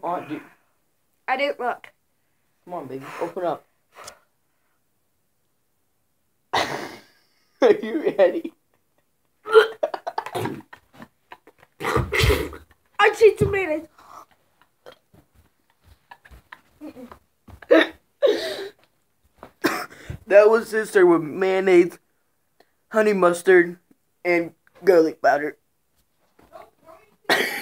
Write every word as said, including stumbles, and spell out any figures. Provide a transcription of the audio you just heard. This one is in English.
on, dude. I didn't look. Come on, baby. Open up. Are you ready? I see tomatoes. That was sister with mayonnaise, honey mustard, and garlic powder.